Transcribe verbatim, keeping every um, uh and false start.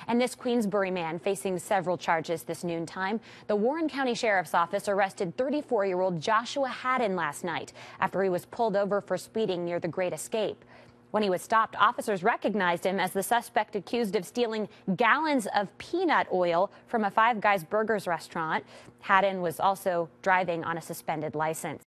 And this Queensbury man facing several charges this noontime. The Warren County Sheriff's Office arrested thirty-four-year-old Joshua Hadden last night after he was pulled over for speeding near the Great Escape. When he was stopped, officers recognized him as the suspect accused of stealing gallons of peanut oil from a Five Guys Burgers restaurant. Hadden was also driving on a suspended license.